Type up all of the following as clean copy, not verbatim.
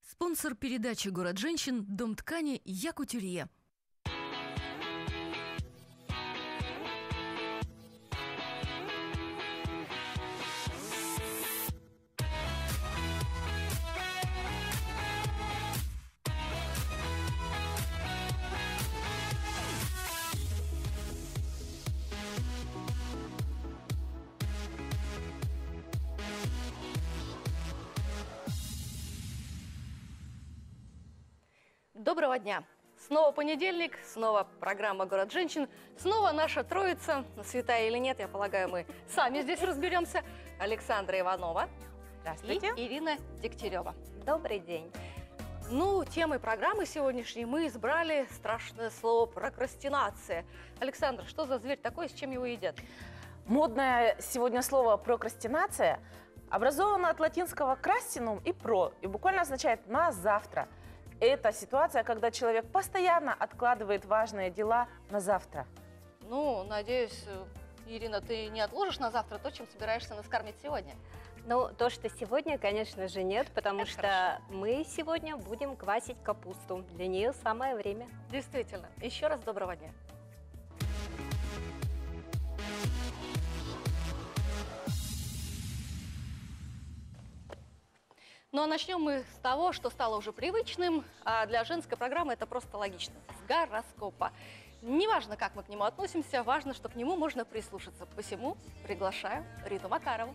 Спонсор передачи «Город женщин» – дом ткани «Я Кутюрье». Доброго дня! Снова понедельник, снова программа «Город женщин», снова наша троица, святая или нет, я полагаю, мы сами здесь разберемся. Александра Иванова и Ирина Дегтярева. Добрый день! Ну, темой программы сегодняшней мы избрали страшное слово «прокрастинация». Александр, что за зверь такой, с чем его едят? Модное сегодня слово «прокрастинация» образовано от латинского «крастинум» и «про», и буквально означает «на завтра». Это ситуация, когда человек постоянно откладывает важные дела на завтра. Ну, надеюсь, Ирина, ты не отложишь на завтра то, чем собираешься нас кормить сегодня? Ну, то, что сегодня, конечно же, нет, потому Это что хорошо. мы сегодня будем квасить капусту. Для нее самое время. Действительно. Еще раз доброго дня. Ну а начнем мы с того, что стало уже привычным, а для женской программы это просто логично. С гороскопа. Неважно, как мы к нему относимся, важно, что к нему можно прислушаться. Посему приглашаю Риту Макарову.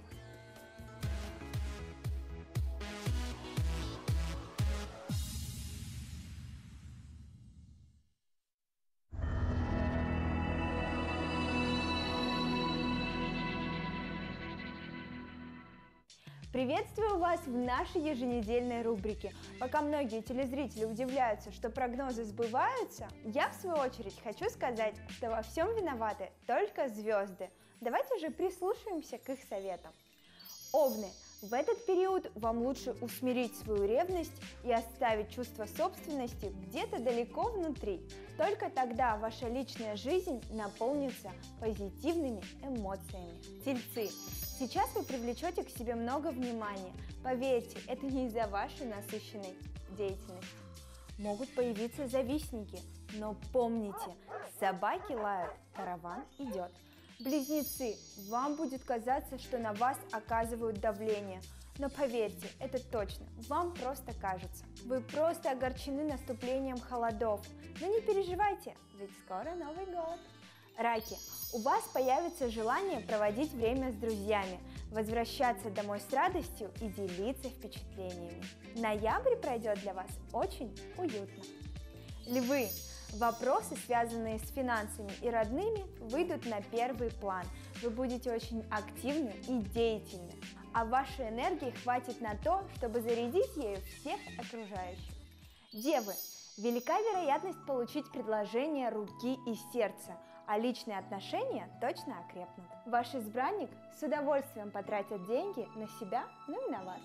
Приветствую вас в нашей еженедельной рубрике. Пока многие телезрители удивляются, что прогнозы сбываются, я в свою очередь хочу сказать, что во всем виноваты только звезды. Давайте же прислушаемся к их советам. Овны, в этот период вам лучше усмирить свою ревность и оставить чувство собственности где-то далеко внутри. Только тогда ваша личная жизнь наполнится позитивными эмоциями. Тельцы, сейчас вы привлечете к себе много внимания. Поверьте, это не из-за вашей насыщенной деятельности. Могут появиться завистники, но помните, собаки лают, караван идет. Близнецы, вам будет казаться, что на вас оказывают давление. Но поверьте, это точно, вам просто кажется. Вы просто огорчены наступлением холодов. Но не переживайте, ведь скоро Новый год. Раки, у вас появится желание проводить время с друзьями, возвращаться домой с радостью и делиться впечатлениями. Ноябрь пройдет для вас очень уютно. Львы, вопросы, связанные с финансами и родными, выйдут на первый план. Вы будете очень активны и деятельны, а вашей энергии хватит на то, чтобы зарядить ею всех окружающих. Девы, велика вероятность получить предложение руки и сердца, а личные отношения точно окрепнут. Ваш избранник с удовольствием потратит деньги на себя, ну и на вас.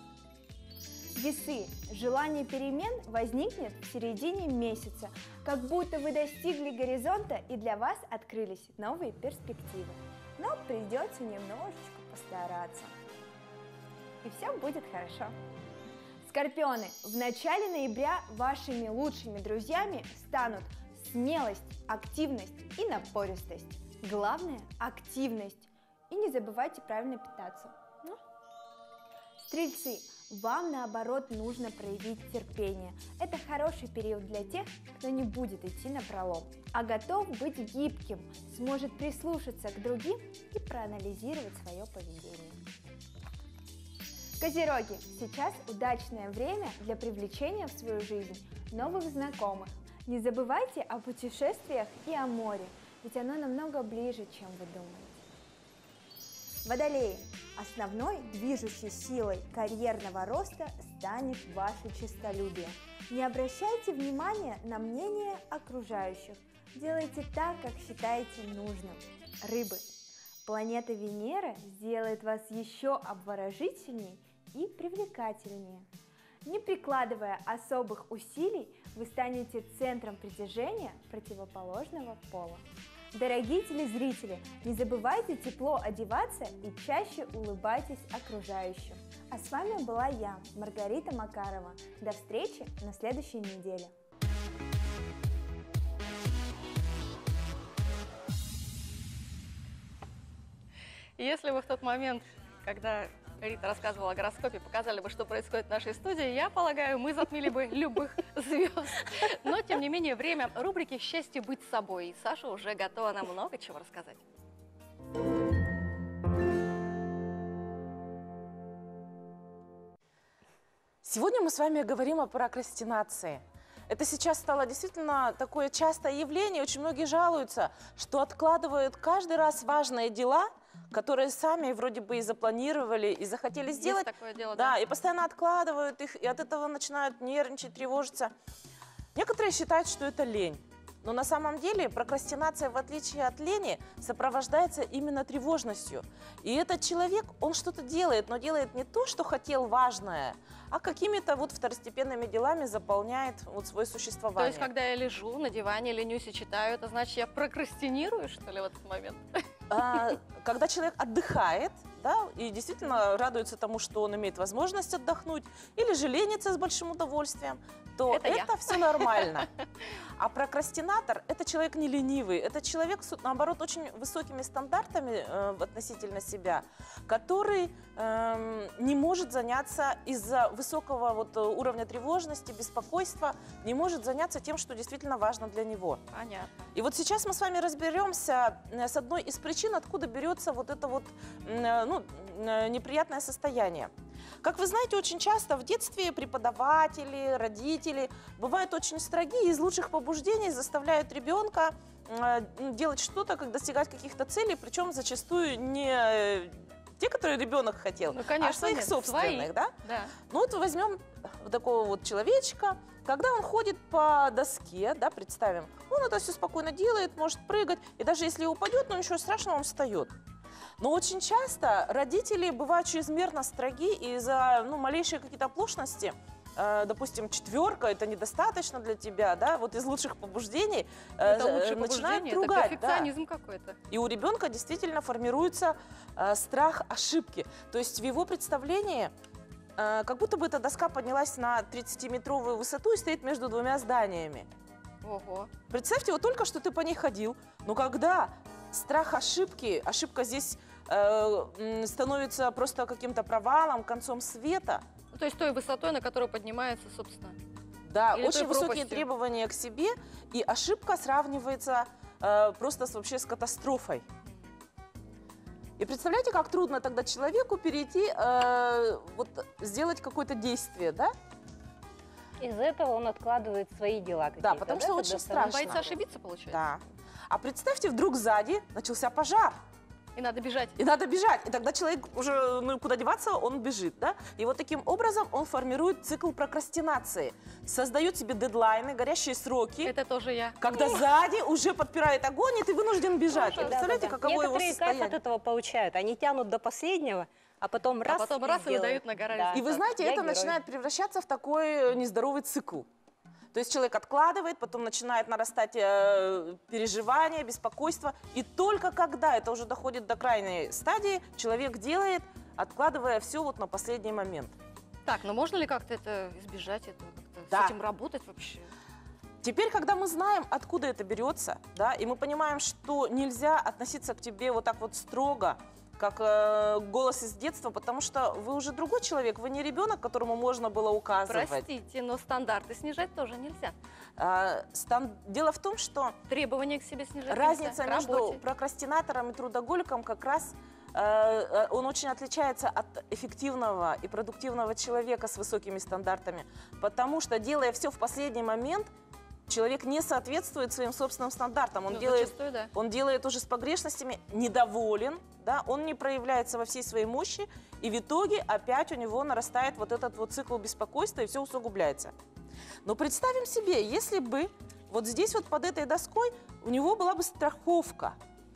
Весы, желание перемен возникнет в середине месяца, как будто вы достигли горизонта и для вас открылись новые перспективы. Но придется немножечко постараться. И все будет хорошо. Скорпионы, в начале ноября вашими лучшими друзьями станут смелость, активность и напористость. Главное – активность. И не забывайте правильно питаться. Стрельцы, вам наоборот нужно проявить терпение. Это хороший период для тех, кто не будет идти напролом, а готов быть гибким, сможет прислушаться к другим и проанализировать свое поведение. Козероги, сейчас удачное время для привлечения в свою жизнь новых знакомых. Не забывайте о путешествиях и о море, ведь оно намного ближе, чем вы думаете. Водолеи, основной движущей силой карьерного роста станет ваше честолюбие. Не обращайте внимания на мнение окружающих, делайте так, как считаете нужным. Рыбы, планета Венера сделает вас еще обворожительней и привлекательнее. Не прикладывая особых усилий, вы станете центром притяжения противоположного пола. Дорогие телезрители, не забывайте тепло одеваться и чаще улыбайтесь окружающим. А с вами была я, Маргарита Макарова. До встречи на следующей неделе. Если вы в тот момент, когда Рита рассказывала о гороскопе, показали бы, что происходит в нашей студии, я полагаю, мы затмили бы любых звезд. Но, тем не менее, время рубрики «Счастье быть собой». И Саша уже готова нам много чего рассказать. Сегодня мы с вами говорим о прокрастинации. Это сейчас стало действительно такое частое явление. Очень многие жалуются, что откладывают каждый раз важные дела, которые сами вроде бы и запланировали, и захотели сделать. Есть такое дело, да, и постоянно откладывают их, и от этого начинают нервничать, тревожиться. Некоторые считают, что это лень. Но на самом деле прокрастинация, в отличие от лени, сопровождается именно тревожностью. И этот человек, он что-то делает, но делает не то, что хотел важное, а какими-то вот второстепенными делами заполняет вот свое существование. То есть, когда я лежу на диване, ленюсь и читаю, это значит, я прокрастинирую, что ли, в этот момент? Когда человек отдыхает, да, и действительно радуется тому, что он имеет возможность отдохнуть, или же ленится с большим удовольствием, то это все нормально. А прокрастинатор – это человек не ленивый, это человек с, наоборот, очень высокими стандартами относительно себя, который не может заняться из-за высокого вот уровня тревожности, беспокойства, не может заняться тем, что действительно важно для него. Понятно. И вот сейчас мы с вами разберемся с одной из причин, откуда берется вот это вот неприятное состояние. Как вы знаете, очень часто в детстве преподаватели, родители бывают очень строги и из лучших побуждений заставляют ребенка делать что-то, как достигать каких-то целей, причем зачастую не те, которые ребенок хотел, конечно, а своих собственных. Да? Да. Ну вот возьмем вот такого вот человечка, когда он ходит по доске, да, представим, он это все спокойно делает, может прыгать, и даже если упадет, ну ничего страшного, он встает. Но очень часто родители бывают чрезмерно строги, и за малейшие какие-то оплошности, допустим, 4 – это недостаточно для тебя, да, вот из лучших побуждений начинают ругать. Это перфекционизм какой-то. И у ребенка действительно формируется страх ошибки. То есть в его представлении как будто бы эта доска поднялась на 30-метровую высоту и стоит между двумя зданиями. Ого. Представьте, вот только что ты по ней ходил, но когда страх ошибки, ошибка здесь становится просто каким-то провалом, концом света. Ну, то есть той высотой, на которую поднимается, собственно. Да, или очень высокие требования к себе, и ошибка сравнивается просто вообще с катастрофой. И представляете, как трудно тогда человеку перейти, сделать какое-то действие, да? Из этого он откладывает свои дела какие-то. Да, потому что очень страшно. Боится ошибиться, получается? Да. А представьте, вдруг сзади начался пожар. И надо бежать. И надо бежать. И тогда человек уже, куда деваться, он бежит, да? И вот таким образом он формирует цикл прокрастинации. Создает себе дедлайны, горящие сроки. Это тоже я. Когда сзади уже подпирает огонь, и ты вынужден бежать. И представляете, каково его Некоторые состояние? кайф от этого получают. Они тянут до последнего, а потом раз и выдают на гора. Да. И вы знаете, Я это герой. начинает превращаться в такой нездоровый цикл. То есть человек откладывает, потом начинает нарастать переживания, беспокойство. И только когда это уже доходит до крайней стадии, человек делает, откладывая все вот на последний момент. Так, но можно ли как-то это избежать, этого, как-то с этим работать вообще? Теперь, когда мы знаем, откуда это берется, да, и мы понимаем, что нельзя относиться к тебе вот так вот строго, как голос из детства, потому что вы уже другой человек, вы не ребенок, которому можно было указывать. Простите, но стандарты снижать тоже нельзя. Дело в том, что требования к себе снижать разница нельзя. между прокрастинатором и трудоголиком как раз он очень отличается от эффективного и продуктивного человека с высокими стандартами, потому что, делая все в последний момент, человек не соответствует своим собственным стандартам. Он делает уже с погрешностями, недоволен, да, он не проявляется во всей своей мощи, и в итоге опять у него нарастает вот этот вот цикл беспокойства, и все усугубляется. Но представим себе, если бы вот здесь вот под этой доской у него была бы страховка.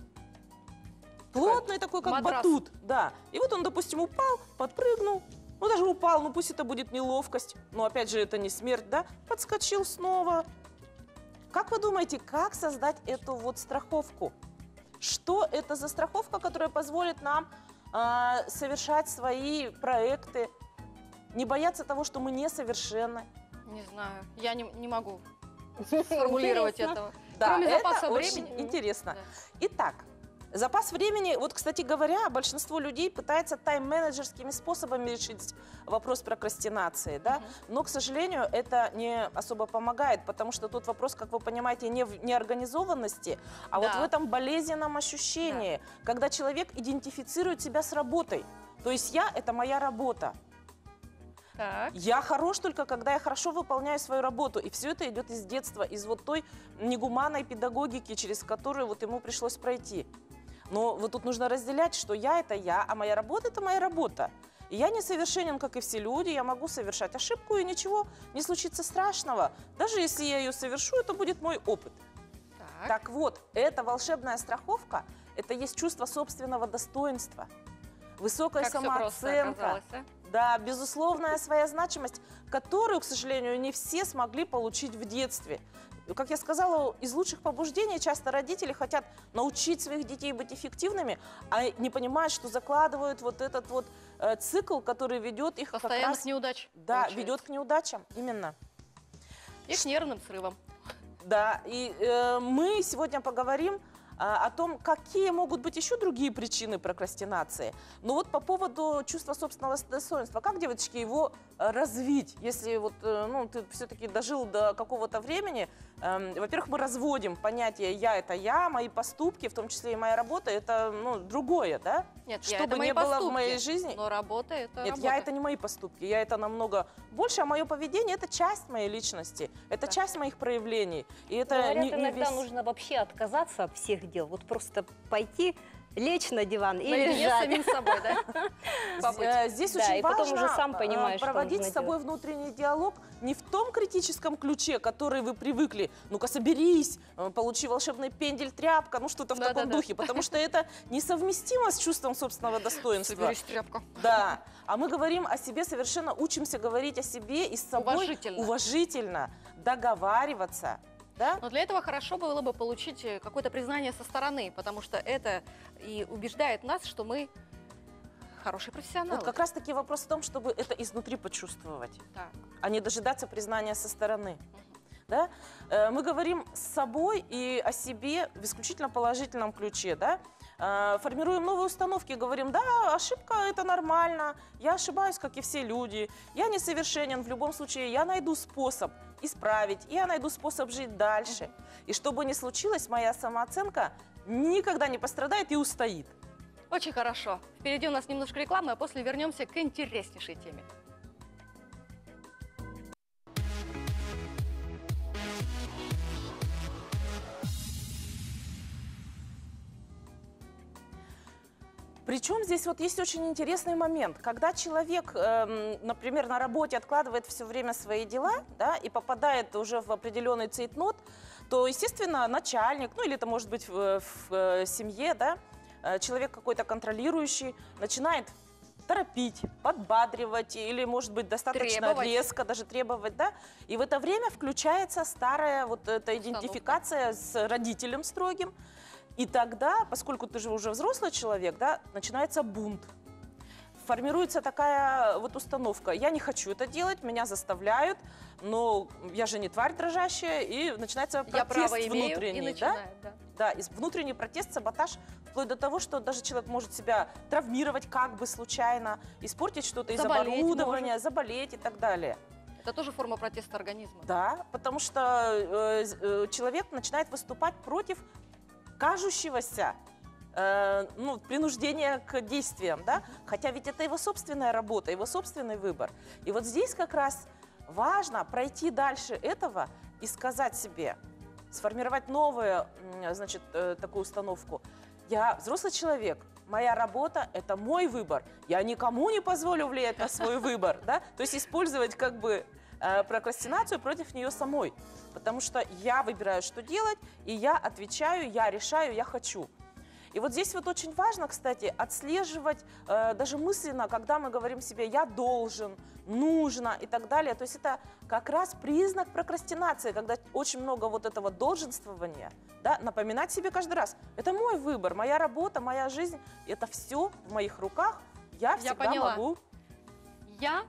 Плотный такой, как матрас. батут. Да. И вот он, допустим, упал, подпрыгнул. Ну, даже упал, ну пусть это будет неловкость. Но опять же, это не смерть, да? Подскочил снова. Как вы думаете, как создать эту вот страховку? Что это за страховка, которая позволит нам совершать свои проекты, Не бояться того, что мы несовершенны. Не знаю, я не могу сформулировать Интересно. этого. Да, Кроме это запаса очень времени. интересно. Да. Итак, запас времени, вот, кстати говоря, большинство людей пытается тайм-менеджерскими способами решить вопрос прокрастинации, да, но, к сожалению, это не особо помогает, потому что тут вопрос, как вы понимаете, не в неорганизованности, а вот Да. в этом болезненном ощущении, когда человек идентифицирует себя с работой. То есть я – это моя работа. Так. Я хорош только, когда я хорошо выполняю свою работу. И все это идет из детства, из вот той негуманной педагогики, через которую вот ему пришлось пройти. Но вот тут нужно разделять, что я – это я, а моя работа – это моя работа. И я несовершенен, как и все люди, я могу совершать ошибку, и ничего не случится страшного. Даже если я ее совершу, это будет мой опыт. Так вот, эта волшебная страховка – это есть чувство собственного достоинства, высокая Как всё просто самооценка. оказалось, а? Да, безусловная своя значимость, которую, к сожалению, не все смогли получить в детстве. Как я сказала, из лучших побуждений часто родители хотят научить своих детей быть эффективными, а не понимают, что закладывают вот этот вот цикл, который ведет их как Постоянных раз... неудач. Да, получается. ведет к неудачам, именно. И к нервным срывам. Да, и мы сегодня поговорим о том, какие могут быть еще другие причины прокрастинации. Но вот по поводу чувства собственного достоинства, как, девочки, его развить, если вот, ну, ты все-таки дожил до какого-то времени. Во-первых, мы разводим понятие «я» – это я, мои поступки, в том числе и моя работа – это, ну, другое, да? Нет, Чтобы это мои не было в поступки, моей жизни. Но работа – это Нет, работа. я это не мои поступки, я это намного больше, а мое поведение – это часть моей личности, это Да. часть моих проявлений. И это Говорят, не иногда весь... нужно вообще отказаться от всех дел. Вот просто пойти, лечь на диван и Наедине с лежать. самим собой, да? Побыть. Здесь Да, очень и потом важно уже сам понимаешь, что проводить нужно с собой внутренний диалог не в том критическом ключе, который вы привыкли. Ну-ка, соберись, получи волшебный пендель, тряпка, ну что-то в таком Да-да-да. духе, потому что это несовместимо с чувством собственного достоинства. Соберись, тряпка. Да, а мы говорим о себе, совершенно учимся говорить о себе и с собой Уважительно. уважительно договариваться. Да? Но для этого хорошо было бы получить какое-то признание со стороны, потому что это и убеждает нас, что мы хорошие профессионалы. Вот как раз-таки вопрос в том, чтобы это изнутри почувствовать, Так. а не дожидаться признания со стороны. Да? Мы говорим с собой и о себе в исключительно положительном ключе. Да? Формируем новые установки, говорим, да, ошибка – это нормально, я ошибаюсь, как и все люди, я несовершенен, в любом случае я найду способ исправить, я найду способ жить дальше. И что бы ни случилось, моя самооценка никогда не пострадает и устоит. Очень хорошо. Впереди у нас немножко рекламы, а после вернемся к интереснейшей теме. Причем здесь вот есть очень интересный момент. Когда человек, например, на работе откладывает все время свои дела, да, и попадает уже в определенный цейтнот, то, естественно, начальник, ну или это может быть в семье, да, человек какой-то контролирующий, начинает торопить, подбадривать или, может быть, достаточно Требовать. резко даже требовать, да, и в это время включается старая вот эта Установка. идентификация с родителем строгим, и тогда, поскольку ты же уже взрослый человек, да, начинается бунт. Формируется такая вот установка: я не хочу это делать, меня заставляют, но я же не тварь дрожащая, и начинается Я протест право имею и внутренний, да? начинаю, да. Да, и внутренний протест, саботаж, вплоть до того, что даже человек может себя травмировать как бы случайно, испортить что-то из Заболеть оборудования, заболеть и так далее. Это тоже форма протеста организма. Да, потому что человек начинает выступать против кажущегося ну, принуждения к действиям, да? Хотя ведь это его собственная работа, его собственный выбор. И вот здесь как раз важно пройти дальше этого и сказать себе, сформировать новую, значит, такую установку. Я взрослый человек, моя работа – это мой выбор, я никому не позволю влиять на свой выбор, да? То есть использовать как бы прокрастинацию против нее самой, потому что я выбираю, что делать, и я отвечаю, я решаю, я хочу. И вот здесь вот очень важно, кстати, отслеживать даже мысленно, когда мы говорим себе «я должен», «нужно» и так далее. То есть это как раз признак прокрастинации, когда очень много вот этого долженствования, да, напоминать себе каждый раз «это мой выбор, моя работа, моя жизнь, это все в моих руках, я всегда поняла. могу». Я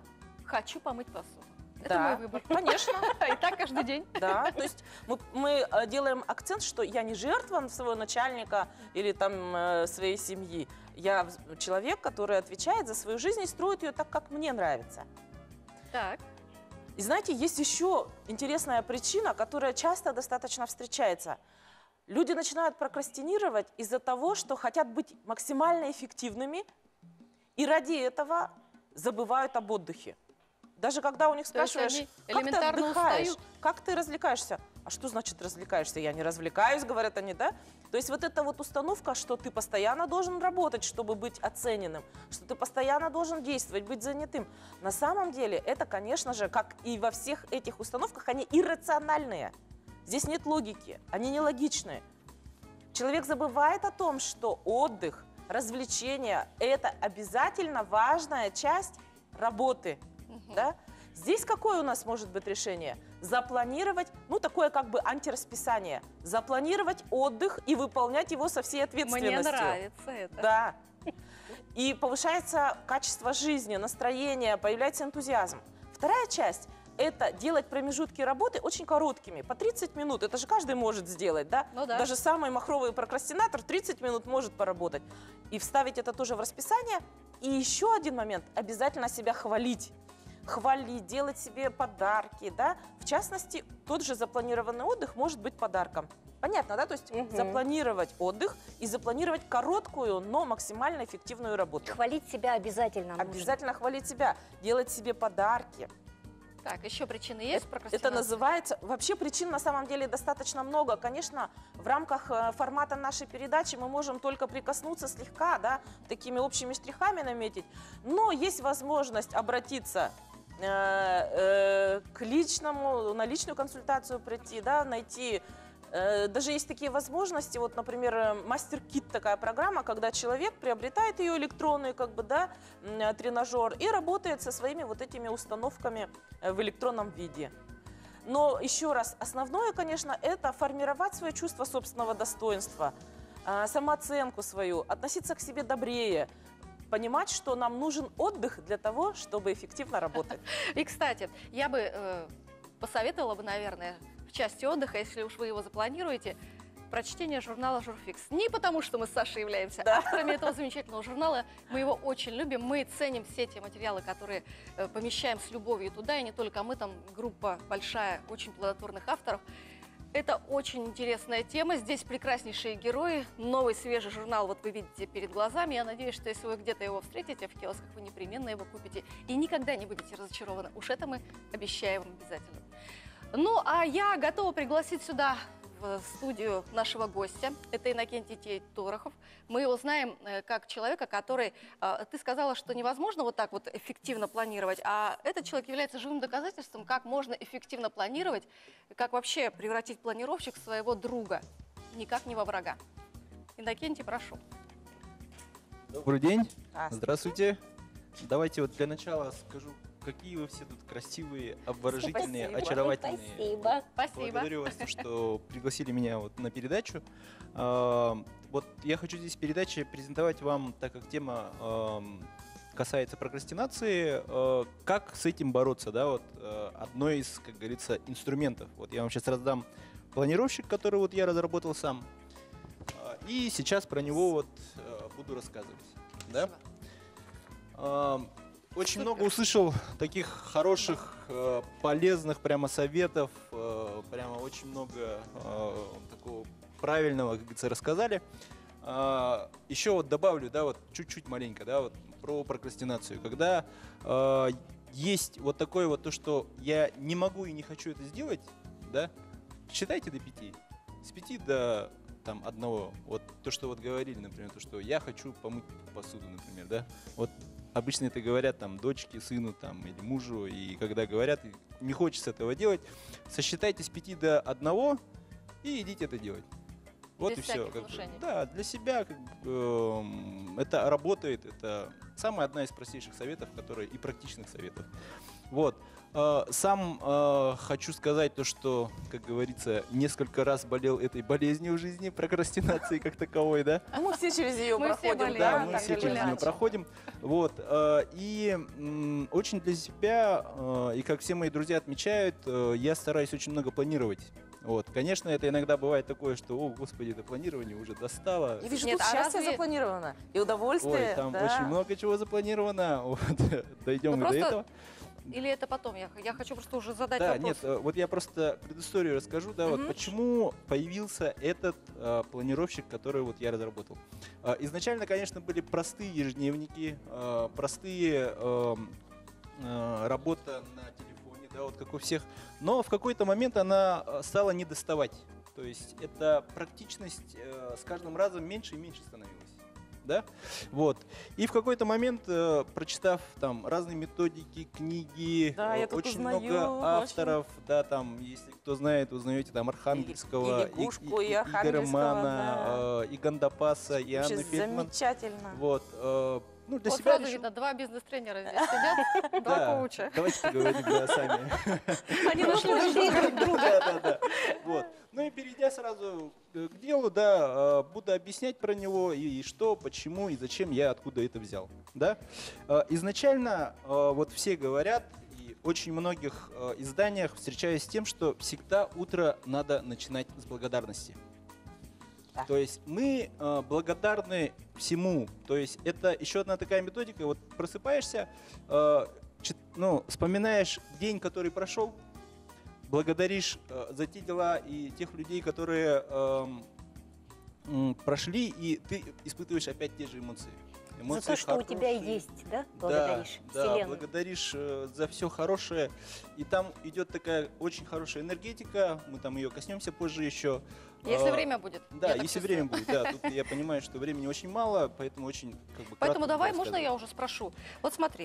Хочу помыть посуду. Это Да, мой выбор. конечно. И так каждый день. Да, то есть мы делаем акцент, что я не жертва своего начальника или там своей семьи. Я человек, который отвечает за свою жизнь и строит ее так, как мне нравится. Так. И знаете, есть еще интересная причина, которая часто достаточно встречается. Люди начинают прокрастинировать из-за того, что хотят быть максимально эффективными, и ради этого забывают об отдыхе. Даже когда у них То есть спрашиваешь, они как ты элементарно отдыхаешь, устают. как ты развлекаешься? А что значит развлекаешься? Я не развлекаюсь, говорят они, да? То есть вот эта вот установка, что ты постоянно должен работать, чтобы быть оцененным, что ты постоянно должен действовать, быть занятым. На самом деле это, конечно же, как и во всех этих установках, они иррациональные. Здесь нет логики, они нелогичные. Человек забывает о том, что отдых, развлечения – это обязательно важная часть работы. Да? Здесь какое у нас может быть решение? Запланировать, ну такое как бы антирасписание, запланировать отдых и выполнять его со всей ответственностью. Мне нравится это. Да. И повышается качество жизни, настроение, появляется энтузиазм. Вторая часть – это делать промежутки работы очень короткими, по 30 минут. Это же каждый может сделать, да? Ну да. Даже самый махровый прокрастинатор 30 минут может поработать. И вставить это тоже в расписание. И еще один момент – обязательно себя хвалить. Хвалить, делать себе подарки, да? В частности, тот же запланированный отдых может быть подарком. Понятно, да? То есть запланировать отдых и запланировать короткую, но максимально эффективную работу. Хвалить себя обязательно нужно. Обязательно хвалить себя, делать себе подарки. Так, еще причины есть Это прокрастинации? называется... Вообще причин на самом деле достаточно много. Конечно, в рамках формата нашей передачи мы можем только прикоснуться слегка, да, такими общими штрихами наметить. Но есть возможность обратиться к личному, на личную консультацию прийти, да, найти. Даже есть такие возможности, вот, например, мастер-кит такая программа, когда человек приобретает ее электронный, как бы, да, тренажер и работает со своими вот этими установками в электронном виде. Но еще раз, основное, конечно, это формировать свое чувство собственного достоинства, самооценку свою, относиться к себе добрее, понимать, что нам нужен отдых для того, чтобы эффективно работать. И, кстати, я бы посоветовала бы, наверное, в части отдыха, если уж вы его запланируете, прочтение журнала «Журфикс». Не потому, что мы с Сашей являемся авторами этого замечательного журнала. Мы его очень любим, мы ценим все те материалы, которые помещаем с любовью туда, и не только мы, там группа большая, очень плодотворных авторов. Это очень интересная тема, здесь прекраснейшие герои, новый свежий журнал, вот вы видите перед глазами. Я надеюсь, что если вы где-то его встретите в киосках, вы непременно его купите и никогда не будете разочарованы. Уж это мы обещаем вам обязательно. Ну, а я готова пригласить сюда, в студию, нашего гостя. Это Иннокентий Торохов. Мы его знаем как человека, который... Ты сказала, что невозможно вот так вот эффективно планировать, а этот человек является живым доказательством, как можно эффективно планировать, как вообще превратить планировщик в своего друга, никак не во врага. Иннокентий, прошу. Добрый день. Здравствуйте. Здравствуйте. Давайте вот для начала скажу, какие вы все тут красивые, обворожительные, Спасибо. очаровательные. Спасибо. Спасибо. Благодарю вас, что пригласили меня вот на передачу. Вот я хочу здесь в передаче презентовать вам, так как тема касается прокрастинации, как с этим бороться, да, вот одно из, как говорится, инструментов. Вот я вам сейчас раздам планировщик, который вот я разработал сам, и сейчас про него вот буду рассказывать, да. Очень много услышал таких хороших, полезных прямо советов, прямо очень много такого правильного, как говорится, рассказали. Еще вот добавлю, да, вот чуть-чуть маленько, да, вот про прокрастинацию. Когда есть вот такое вот то, что я не могу и не хочу это сделать, да, считайте до 5. С 5 до там 1. Вот то, что вот говорили, например, то, что я хочу помыть посуду, например, да, вот. Обычно это говорят там дочке, сыну там, или мужу, и когда говорят, не хочется этого делать, сосчитайте с 5 до 1 и идите это делать. Вот Без и все. всяких внушений. Да, для себя это работает, это самая одна из простейших советов, которые и практичных советов. Вот. Сам хочу сказать то, что, как говорится, несколько раз болел этой болезнью в жизни, прокрастинации как таковой, да? А мы все через ее Мы все проходим, болеем, Да, да? мы так все или через нее иначе. проходим. Вот. И очень для себя, и как все мои друзья отмечают, я стараюсь очень много планировать. Вот. Конечно, это иногда бывает такое, что, о, господи, это планирование уже достало. Я вижу, Нет, тут а счастье разве- запланировано. И удовольствие. Ой, там да. очень много чего запланировано. Вот. Дойдем Ну, и до просто этого. Или это потом? Я хочу просто уже задать Да, вопрос. нет, вот я просто предысторию расскажу, да, вот Мгм. почему появился этот планировщик, который вот я разработал. Изначально, конечно, были простые ежедневники, простые работа на телефоне, да, вот как у всех, но в какой-то момент она стала не доставать. То есть эта практичность с каждым разом меньше и меньше становилась. Да? Вот. И в какой-то момент, прочитав там разные методики, книги, Да, я тут очень узнаю, много очень. авторов, да, там, если кто знает, узнаете там Архангельского, и Лягушку, и Игоря Архангельского, Мана, и Гандапаса, и Вообще Анны Фельдман. замечательно. Вот. Ну, для Вот себя сразу решил- видно, два бизнес-тренера здесь сидят, два Да, коуча. давайте поговорим, да, сами. Они нашли друг друга. Да. Вот. Ну и перейдя сразу к делу, да, буду объяснять про него и что, почему и зачем я откуда это взял. Да? Изначально вот все говорят, и очень многих изданиях встречаюсь с тем, что всегда утро надо начинать с благодарности. Да. То есть мы благодарны всему. То есть это еще одна такая методика. Вот просыпаешься, вспоминаешь день, который прошел, благодаришь за те дела и тех людей, которые прошли, и ты испытываешь опять те же эмоции. За Эмоции то, что у тебя хорошие. есть, да? Благодаришь Да, Вселенную. благодаришь за все хорошее. И там идет такая очень хорошая энергетика. Мы там ее коснемся позже еще. Если время будет. Да, я так если чувствую. время будет. Да, тут я понимаю, что времени очень мало, поэтому очень как бы Поэтому кратко давай, буду можно я рассказывать. уже спрошу? Вот смотри,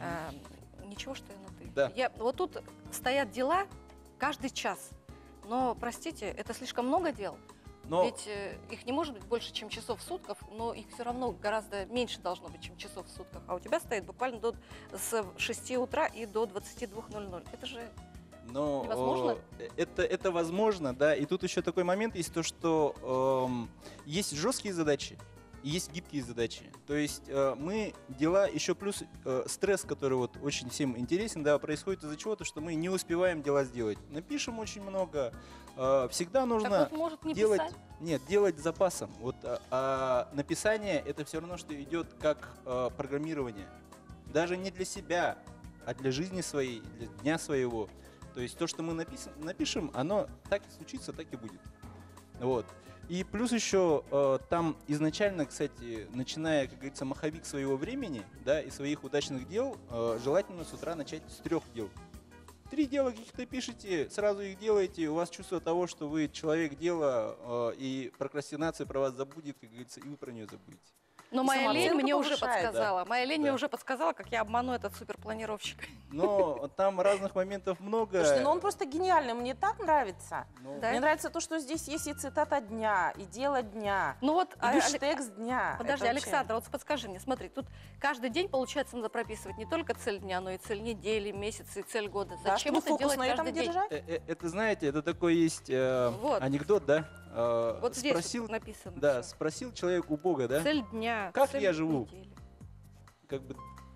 ничего, что я на ты. Да. Вот тут стоят дела каждый час. Но, простите, это слишком много дел. Но Ведь их не может быть больше, чем часов в сутках, но их все равно гораздо меньше должно быть, чем часов в сутках. А у тебя стоит буквально с 6 утра и до 22:00. Это же Но Невозможно? это возможно, да. И тут еще такой момент есть, то, что есть жесткие задачи и есть гибкие задачи. То есть мы дела, еще плюс стресс, который вот очень всем интересен, да, происходит из-за чего-то, что мы не успеваем дела сделать. Напишем очень много, всегда нужно так вот может не делать, писать. нет, делать с запасом. Вот написание это все равно, что идет как программирование. Даже не для себя, а для жизни своей, для дня своего. То есть то, что мы напишем, оно так и случится, так и будет. Вот. И плюс еще там изначально, кстати, начиная, как говорится, маховик своего времени, да, и своих удачных дел, желательно с утра начать с 3 дел. 3 дела каких-то пишете, сразу их делаете, у вас чувство того, что вы человек дела, и прокрастинация про вас забудет, как говорится, и вы про нее забудете. Но И моя лень самооценку мне уже повышает, подсказала. Моя лень мне Да. уже подсказала, как я обману этот суперпланировщик. Но там разных моментов много. Слушайте, ну он просто гениальный, мне так нравится. Ну, Да. Мне нравится то, что здесь есть и цитата дня, и дело дня, Ну вот, и бифштекс дня. подожди, Это вообще- Александр, вот подскажи мне, смотри, тут каждый день, получается, надо прописывать не только цель дня, но и цель недели, месяца и цель года. Да, Зачем чтобы это фокус делать на этом каждый день? держать. Это, знаете, это такой есть Вот. анекдот, да? Вот здесь Спросил, вот написано. да, всё. спросил человек у Бога, да? Цель дня, Как цель я живу? недели. Как бы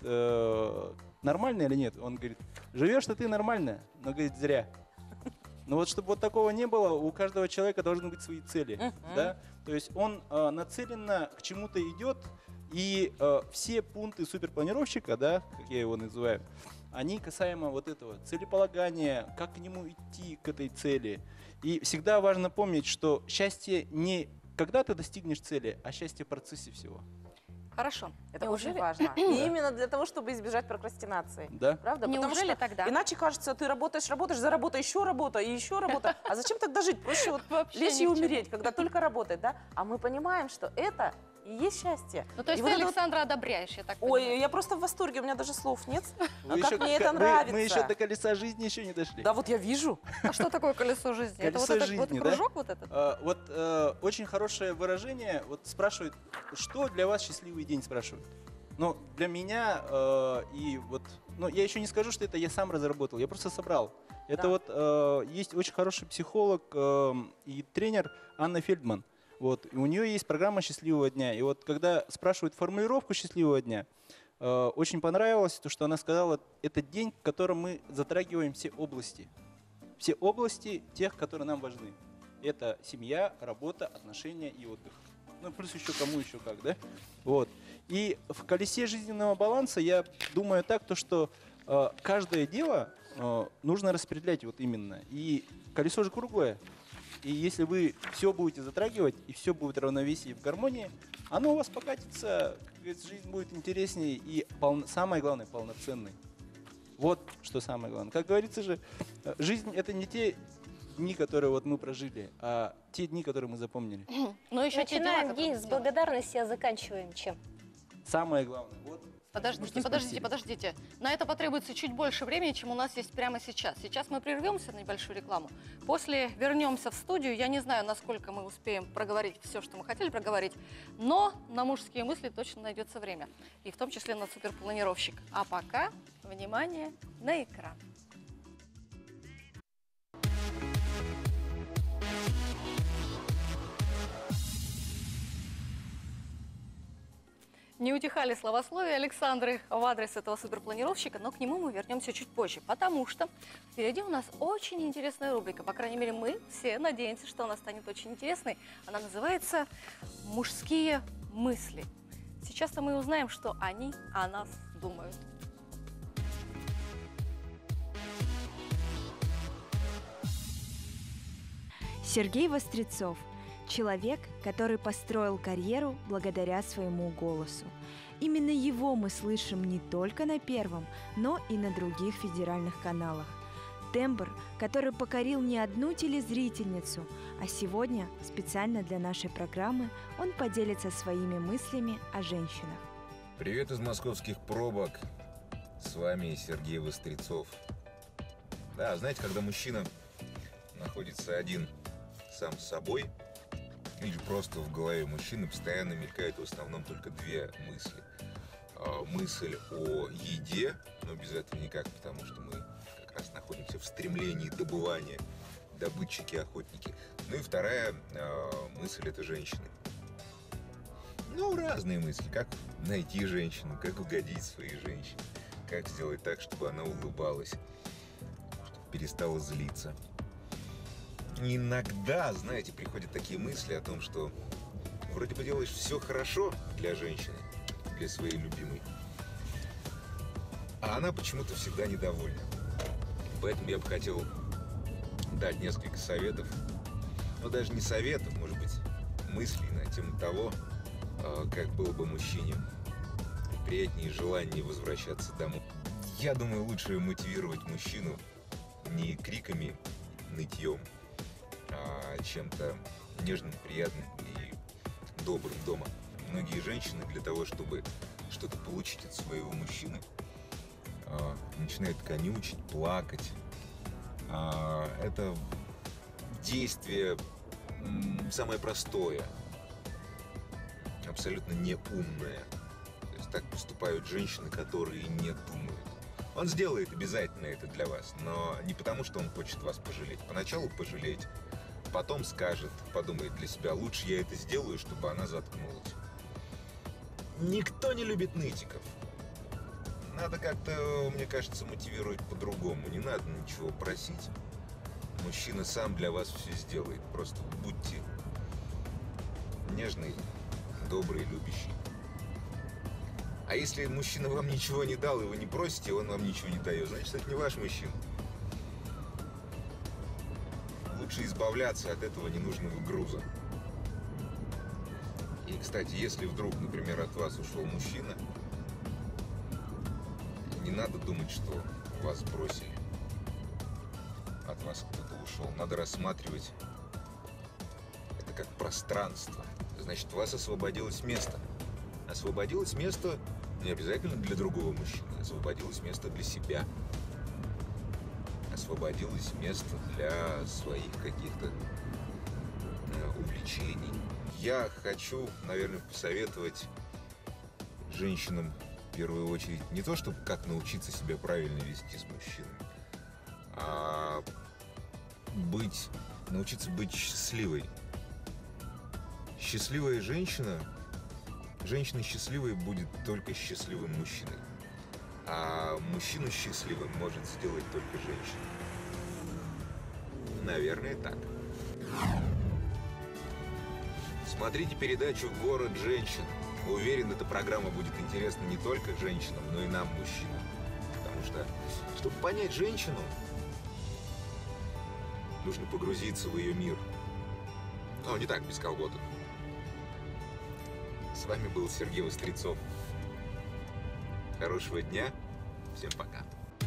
нормально или нет? Он говорит, живешь-то ты нормально, но говорит, зря. Но вот чтобы вот такого не было, у каждого человека должны быть свои цели, Мгм. да? То есть он нацеленно к чему-то идет, и все пункты суперпланировщика, да, как я его называю, они касаемо вот этого целеполагания, как к нему идти, к этой цели. И всегда важно помнить, что счастье не когда ты достигнешь цели, а счастье в процессе всего. Хорошо. Это Неужели- очень важно. И именно для того, чтобы избежать прокрастинации. Да? Правда? Потому Неужели что тогда? иначе кажется, ты работаешь, заработай еще работа и еще работа. А зачем тогда жить? Проще вот Вообще лечь ни и к чему. умереть, когда только работает, да? А мы понимаем, что это и есть счастье. Ну, то есть И ты вот это вот- Александра одобряешь, я так Ой, понимаю. я просто в восторге, у меня даже слов нет. Вы А как еще- мне это мы нравится. еще до колеса жизни еще не дошли. Да вот я вижу. А что такое колесо жизни? Это вот Колесо этот жизни, вот да? кружок вот этот? Очень хорошее выражение. Вот спрашивают, что для вас счастливый день, спрашивают. Но для меня и вот, ну, я еще не скажу, что это я сам разработал, я просто собрал. Это Да. вот есть очень хороший психолог и тренер Анна Фельдман. Вот, и у нее есть программа «Счастливого дня». И вот когда спрашивают формулировку «Счастливого дня», очень понравилось то, что она сказала, это день, в котором мы затрагиваем все области. Все области тех, которые нам важны. Это семья, работа, отношения и отдых. Ну, плюс еще кому еще как, да? Вот. И в колесе жизненного баланса я думаю так, то, что каждое дело нужно распределять вот именно. И колесо же круглое. И если вы все будете затрагивать, и все будет в равновесии и в гармонии, оно у вас покатится, как говорится, жизнь будет интереснее и, самое главное, полноценной. Вот что самое главное. Как говорится же, жизнь — это не те дни, которые вот мы прожили, а те дни, которые мы запомнили. Но еще те дела, Начинаем которые день мы с сделали. благодарности, а заканчиваем чем? Самое главное. Вот. Подождите, подождите. На это потребуется чуть больше времени, чем у нас есть прямо сейчас. Сейчас мы прервемся на небольшую рекламу. После вернемся в студию. Я не знаю, насколько мы успеем проговорить все, что мы хотели проговорить, но на мужские мысли точно найдется время. И в том числе на суперпланировщик. А пока, внимание, на экран. Не утихали словословия Александры в адрес этого суперпланировщика, но к нему мы вернемся чуть позже, потому что впереди у нас очень интересная рубрика. По крайней мере, мы все надеемся, что она станет очень интересной. Она называется «Мужские мысли». Сейчас-то мы узнаем, что они о нас думают. Сергей Вострецов – человек, который построил карьеру благодаря своему голосу. Именно его мы слышим не только на Первом, но и на других федеральных каналах. Тембр, который покорил не одну телезрительницу, а сегодня, специально для нашей программы, он поделится своими мыслями о женщинах. Привет из московских пробок. С вами Сергей Вострецов. Да, знаете, когда мужчина находится один сам с собой, или просто в голове мужчины постоянно мелькают в основном только две мысли. Мысль о еде, но без этого никак, потому что мы как раз находимся в стремлении добывания, добытчики, охотники. Ну и вторая мысль — это женщины. Ну, разные мысли. Как найти женщину, как угодить своей женщине, как сделать так, чтобы она улыбалась, чтобы перестала злиться. Иногда, знаете, приходят такие мысли о том, что вроде бы делаешь все хорошо для женщины, для своей любимой, а она почему-то всегда недовольна. Поэтому я бы хотел дать несколько советов, но даже не советов, может быть, мыслей на тему того, как было бы мужчине приятнее и желание возвращаться домой. Я думаю, лучше мотивировать мужчину не криками, нытьем, а чем-то нежным, приятным и добрым дома. Многие женщины для того, чтобы что-то получить от своего мужчины, начинают конючить, плакать. Это действие самое простое, абсолютно неумное. То есть так поступают женщины, которые не думают. Он сделает обязательно это для вас, но не потому, что он хочет вас пожалеть. Поначалу пожалеть, потом скажет, подумает для себя, лучше я это сделаю, чтобы она заткнулась. Никто не любит нытиков. Надо как-то, мне кажется, мотивировать по-другому. Не надо ничего просить. Мужчина сам для вас все сделает. Просто будьте нежный, добрый, любящий. А если мужчина вам ничего не дал, и вы не просите, он вам ничего не дает, значит, это не ваш мужчина. Лучше избавляться от этого ненужного груза. И, кстати, если вдруг, например, от вас ушел мужчина, не надо думать, что вас бросили. От вас кто-то ушел. Надо рассматривать это как пространство. Значит, у вас освободилось место. Освободилось место не обязательно для другого мужчины. Освободилось место для себя. Освободилось место для своих каких-то увлечений. Я хочу, наверное, посоветовать женщинам первую очередь не то, чтобы как научиться себя правильно вести с мужчиной, а научиться быть счастливой. Счастливая женщина счастливой будет только счастливым мужчиной. А мужчину счастливым может сделать только женщина. Наверное, так. Смотрите передачу «Город женщин». Уверен, эта программа будет интересна не только женщинам, но и нам, мужчинам. Потому что, чтобы понять женщину, нужно погрузиться в ее мир. Но не так, без колготок. С вами был Сергей Вострецов. Хорошего дня. Всем пока.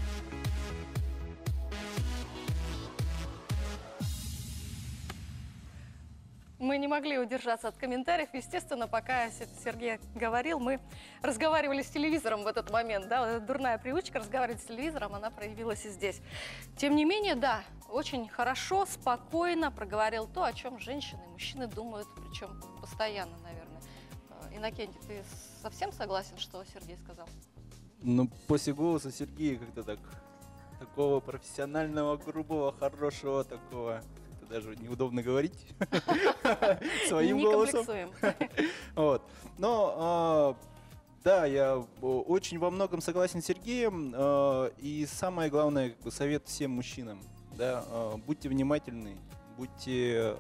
Мы не могли удержаться от комментариев. Естественно, пока Сергей говорил, мы разговаривали с телевизором в этот момент. Да? Вот эта дурная привычка разговаривать с телевизором, она проявилась и здесь. Тем не менее, да, очень хорошо, спокойно проговорил то, о чем женщины и мужчины думают, причем постоянно, наверное. Иннокентий, ты совсем согласен, что Сергей сказал? Ну, после голоса Сергея как-то такого профессионального, грубого, хорошего, такого, даже неудобно говорить своим голосом. Не комплексуем. Вот. Но, да, я очень во многом согласен с Сергеем. И самое главное, совет всем мужчинам. Да, будьте внимательны, будьте,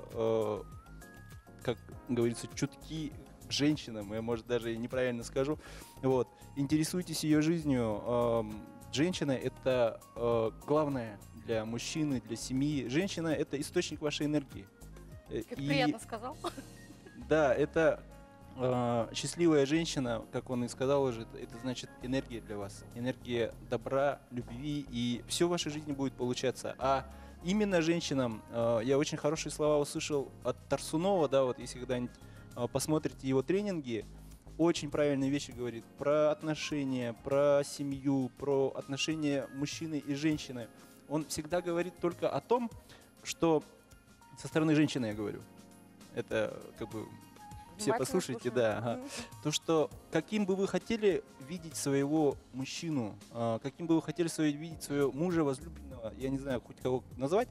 как говорится, чутки женщинам, я, может, даже и неправильно скажу. Вот. Интересуйтесь ее жизнью. Женщина — это главное для мужчины, для семьи. Женщина — это источник вашей энергии. Как приятно сказал. Да, это счастливая женщина, как он и сказал уже, это значит энергия для вас. Энергия добра, любви, и все в вашей жизни будет получаться. А именно женщинам, я очень хорошие слова услышал от Тарсунова, да, вот если когда-нибудь посмотрите его тренинги, очень правильные вещи говорит про отношения, про семью, про отношения мужчины и женщины. Он всегда говорит только о том, что со стороны женщины я говорю. Это как бы все послушайте, да. Ага. То, что каким бы вы хотели видеть своего мужчину, каким бы вы хотели видеть своего мужа, возлюбленного, я не знаю, хоть кого назвать,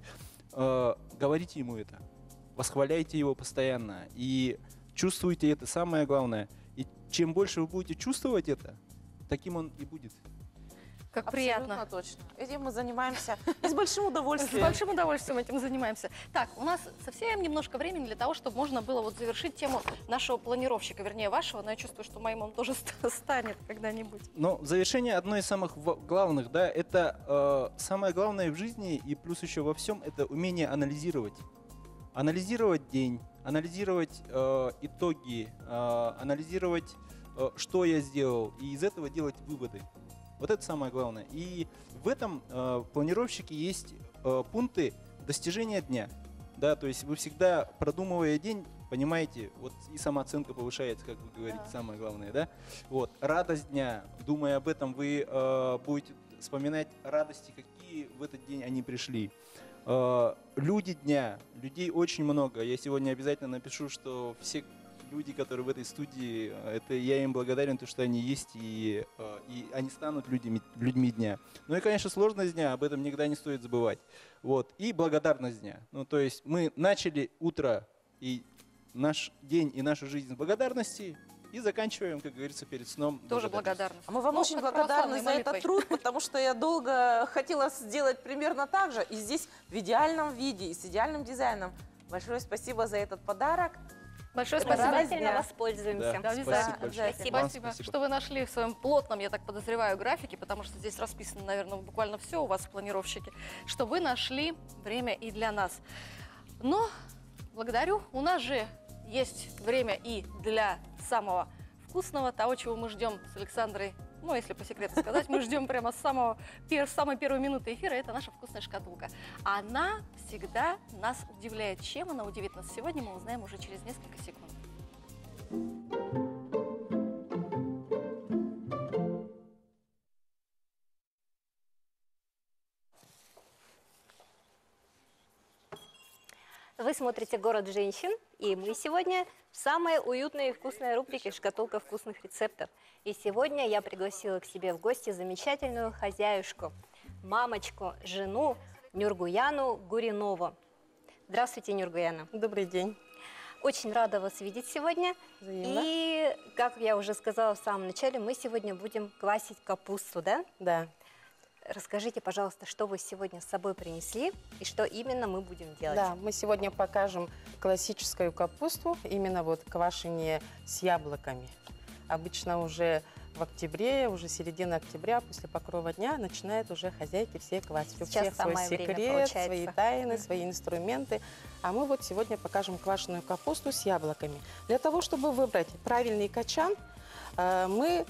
говорите ему это, восхваляйте его постоянно и чувствуйте это, самое главное. И чем больше вы будете чувствовать это, таким он и будет. Как Абсолютно приятно. точно. Этим мы занимаемся и с большим С удовольствием. большим удовольствием этим занимаемся. Так, у нас совсем немножко времени для того, чтобы можно было вот завершить тему нашего планировщика, вернее вашего, но я чувствую, что моим он тоже станет когда-нибудь. Но в завершение одно из самых главных, да, это самое главное в жизни и плюс еще во всем, это умение анализировать. Анализировать день, анализировать итоги, анализировать, что я сделал, и из этого делать выводы. Вот это самое главное. И в этом планировщике есть пункты достижения дня. Да, то есть вы всегда, продумывая день, понимаете, вот и самооценка повышается, как вы говорите, Да. самое главное, да? Вот, радость дня, думая об этом, вы будете вспоминать радости, какие в этот день они пришли. Люди дня, людей очень много. Я сегодня обязательно напишу, что все люди, которые в этой студии, это я им благодарен, то, что они есть, и они станут людьми дня. Ну и, конечно, сложность дня, об этом никогда не стоит забывать. Вот. И благодарность дня. Ну, то есть мы начали утро и наш день, и нашу жизнь с благодарности, и заканчиваем, как говорится, перед сном. Тоже благодарность. А мы вам Ну, очень как благодарны православной за этот молитвой. труд, потому что я долго хотела сделать примерно так же. И здесь в идеальном виде, и с идеальным дизайном. Большое спасибо за этот подарок. Большое Это спасибо. радость Обязательно дня. воспользуемся. Да, Обязательно. спасибо большое. Спасибо, Вам спасибо, что вы нашли в своем плотном, я так подозреваю, графике, потому что здесь расписано, наверное, буквально все у вас в планировщике, что вы нашли время и для нас. Но благодарю. У нас же есть время и для самого вкусного, того, чего мы ждем с Александрой. Ну, если по секрету сказать, мы ждем прямо с самой первой минуты эфира. Это наша вкусная шкатулка. Она всегда нас удивляет. Чем она удивит нас сегодня, мы узнаем уже через несколько секунд. Вы смотрите «Город женщин», И мы сегодня в самой уютной и вкусной рубрике «Шкатулка вкусных рецептов». И сегодня я пригласила к себе в гости замечательную хозяюшку, мамочку, жену Нюргуяну Гуринову. Здравствуйте, Нюргуяна. Добрый день. Очень рада вас видеть сегодня. Взаимно. И, как я уже сказала в самом начале, мы сегодня будем квасить капусту, да? Да. Расскажите, пожалуйста, что вы сегодня с собой принесли и что именно мы будем делать? Да, мы сегодня покажем классическую капусту, именно вот квашение с яблоками. Обычно уже в октябре, уже середина октября, после покрова дня, начинают уже хозяйки все квасить. У Сейчас всех свой самое время, секрет, получается. свои тайны, свои инструменты. А мы вот сегодня покажем квашеную капусту с яблоками. Для того, чтобы выбрать правильный качан, мы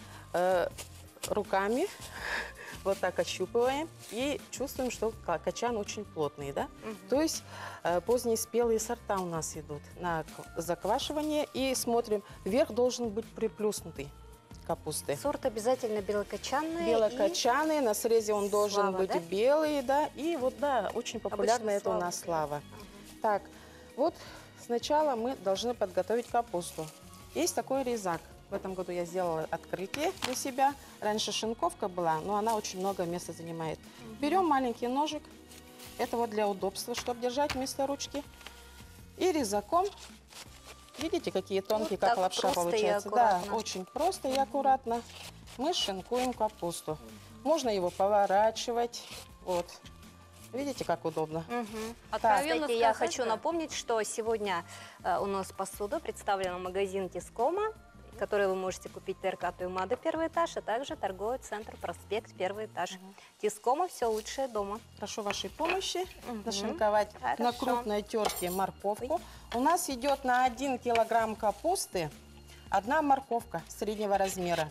руками вот так ощупываем и чувствуем, что качан очень плотный, да? То есть поздние спелые сорта у нас идут на заквашивание. И смотрим, верх должен быть приплюснутый капусты. Сорт обязательно белокочанный. Белокочанный, на срезе он должен Слава, быть да? белый, да? И вот, да, очень популярно Обычно это у слава. нас слава. Так, вот сначала мы должны подготовить капусту. Есть такой резак. В этом году я сделала открытие для себя. Раньше шинковка была, но она очень много места занимает. Берем маленький ножик. Это вот для удобства, чтобы держать вместо ручки. И резаком. Видите, какие тонкие, Вот как так лапша просто и получается. Да, аккуратно. очень просто и аккуратно. Мы шинкуем капусту. Можно его поворачивать. Вот. Видите, как удобно. Откровенно Кстати, я сказать, хочу да. напомнить, что сегодня у нас посуда представлена в магазин Тискома, который вы можете купить ТРК Туймада, первый этаж, а также торговый центр Проспект, первый этаж. Тискома – все лучшее дома. Прошу вашей помощи нашинковать на Хорошо. крупной терке морковку. У нас идет на 1 килограмм капусты 1 морковка среднего размера,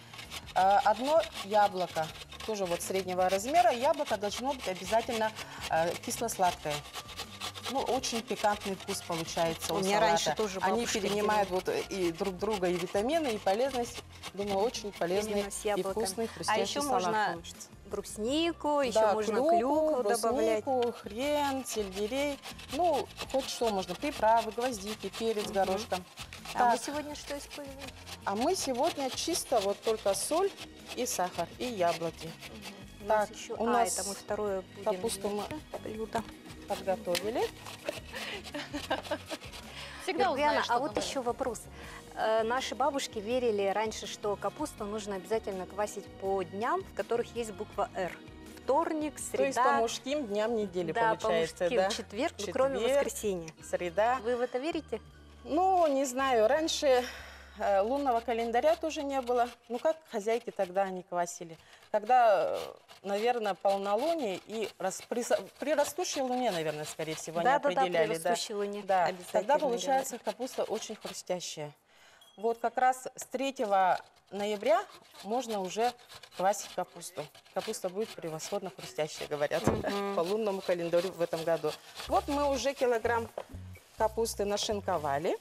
1 яблоко тоже вот среднего размера. Яблоко должно быть обязательно кисло-сладкое. Ну, очень пикантный вкус получается у У меня салата. раньше тоже Они бабушка перенимают вот и друг друга, и витамины, и полезность. Думаю, очень полезный Именно с и яблоками. вкусный, А хрустящий еще салат можно получится. бруснику, еще Да, можно клюкву добавлять. бруснику, хрен, сельдерей. Ну, хоть что можно. Приправы, гвоздики, перец, горошком. А мы Так, сегодня что используем? а мы сегодня чисто вот только соль и сахар, и яблоки. У нас Так, еще... у нас это мы второе будем капусту мы блюдо. подготовили. Всегда Татьяна, узнаешь а что-то вот новое. еще вопрос. Наши бабушки верили раньше, что капусту нужно обязательно квасить по дням, в которых есть буква «Р». Вторник, среда. То есть по мужским дням недели да, получается, по мужским, да? четверг, ну, кроме Четверг. воскресенья. Среда. Вы в это верите? Ну, не знаю, раньше лунного календаря тоже не было. Ну, как хозяйки тогда они квасили? Когда, наверное, полнолуние и при растущей луне, наверное, скорее всего, они определяли. при растущей луне Да, обязательно тогда получается капуста очень хрустящая. Вот как раз с 3 ноября можно уже квасить капусту. Капуста будет превосходно хрустящая, говорят, по лунному календарю в этом году. Вот мы уже килограмм капусты нашинковали.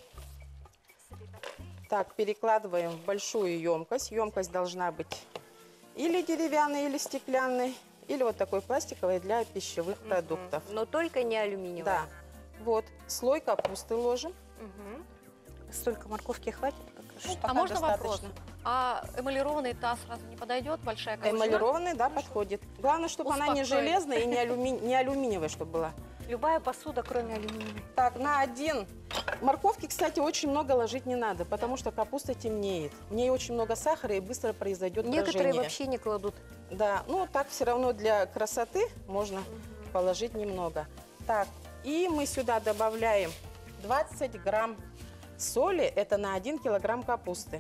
Так, перекладываем в большую емкость. Емкость должна быть или деревянной, или стеклянной, или вот такой пластиковой для пищевых продуктов. Но только не алюминиевая. Да. Вот, слой капусты ложим. Столько морковки хватит? Пока что? Пока А можно достаточно. вопрос? А эмалированный таз разве не подойдет? Большая капуста? Эмалированный, да, подходит. Главное, чтобы она не Успокоит. железная и не алюминиевая, чтобы была. Любая посуда, кроме алюминиевой. Так, на 1. Морковки, кстати, очень много ложить не надо, потому что капуста темнеет. В ней очень много сахара и быстро произойдет Некоторые брожение. вообще не кладут. Да, ну так все равно для красоты можно положить немного. Так, и мы сюда добавляем 20 грамм соли, это на 1 килограмм капусты.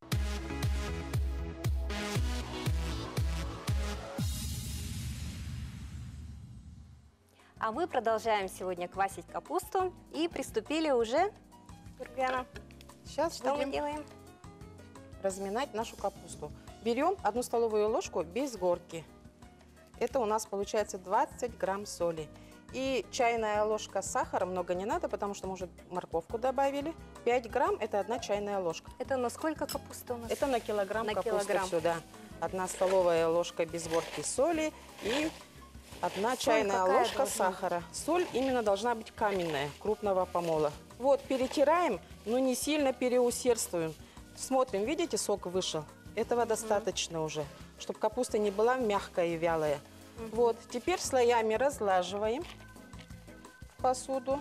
А мы продолжаем сегодня квасить капусту и приступили уже, Юргена. Сейчас Что мы будем делаем? разминать нашу капусту. Берем 1 столовую ложку без горки. Это у нас получается 20 грамм соли. И чайная ложка сахара, много не надо, потому что, может, морковку добавили. 5 грамм – это 1 чайная ложка. Это на сколько капусты у нас? Это на килограмм На капусты килограмм. сюда. 1 столовая ложка без горки соли и 1 чайная какая ложка должна быть? сахара. Соль именно должна быть каменная, крупного помола. Вот, перетираем, но не сильно переусердствуем. Смотрим, видите, сок вышел? Этого достаточно уже, чтобы капуста не была мягкая и вялая. Вот, теперь слоями разлаживаем в посуду.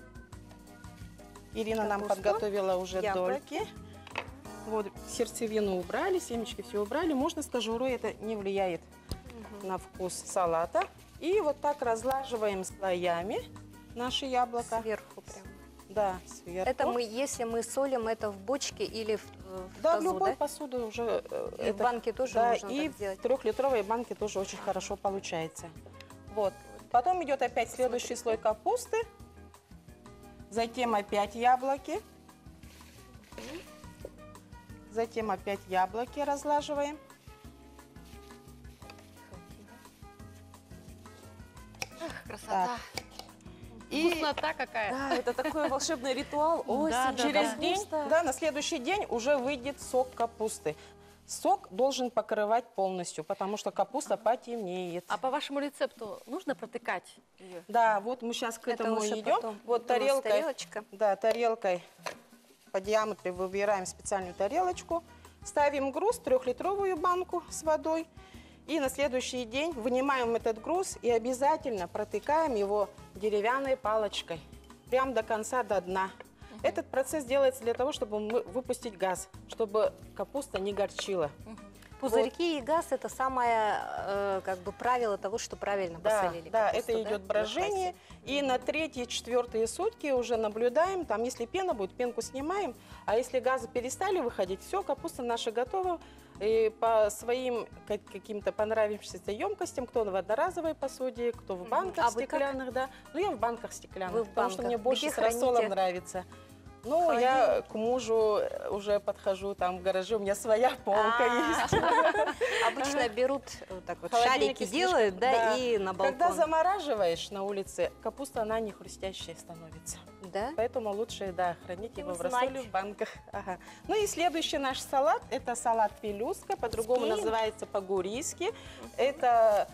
Ирина нам Капусту, подготовила уже яблоки. дольки. Вот, сердцевину убрали, семечки все убрали. Можно с кожурой, это не влияет на вкус салата. И вот так разлаживаем слоями наши яблока. Сверху прям. Да, сверху. Это мы, если мы солим это в бочке или в Да, в тазу, любой да? посуде уже. И в банке тоже да, можно и так сделать. в 3-литровой банке тоже очень хорошо получается. Вот. Потом идет опять следующий слой капусты. Затем опять яблоки. Затем опять яблоки разлаживаем. Красота. Так. И Вкуснота какая. Да, это такой волшебный ритуал. Осень, через день, капуста. да, на следующий день уже выйдет сок капусты. Сок должен покрывать полностью, потому что капуста потемнеет. А по вашему рецепту нужно протыкать ее? Да, вот мы сейчас к Это этому уже идем. потом. Вот У нас тарелкой. тарелочка. Да, тарелкой по диаметру выбираем специальную тарелочку. Ставим груз, 3-литровую банку с водой. И на следующий день вынимаем этот груз и обязательно протыкаем его деревянной палочкой. Прям до конца, до дна. Этот процесс делается для того, чтобы выпустить газ, чтобы капуста не горчила. Пузырьки и газ – это самое как бы правило того, что правильно посолили. Да, капусту, это идет брожение. И на 3-4 сутки уже наблюдаем, там, если пена будет, пенку снимаем, а если газы перестали выходить, все, капуста наша готова. И по своим каким-то понравившимся емкостям, кто в одноразовой посуде, кто в банках А вы как? стеклянных, да. Ну, я в банках стеклянных, Вы в потому что банках. мне больше Где с рассолом храните? нравится. Ну, я к мужу уже подхожу, там в гараже у меня своя полка есть. Обычно берут вот так вот Холодильники шарики делают, да, да. и на балкон. Когда замораживаешь на улице, капуста, она не хрустящая становится. Да? Поэтому лучше, да, хранить его в Будем рассоле знать. в банках. Ага. Ну и следующий наш салат, это салат пелюстка, по-другому Успеем? называется по-гурийски. Это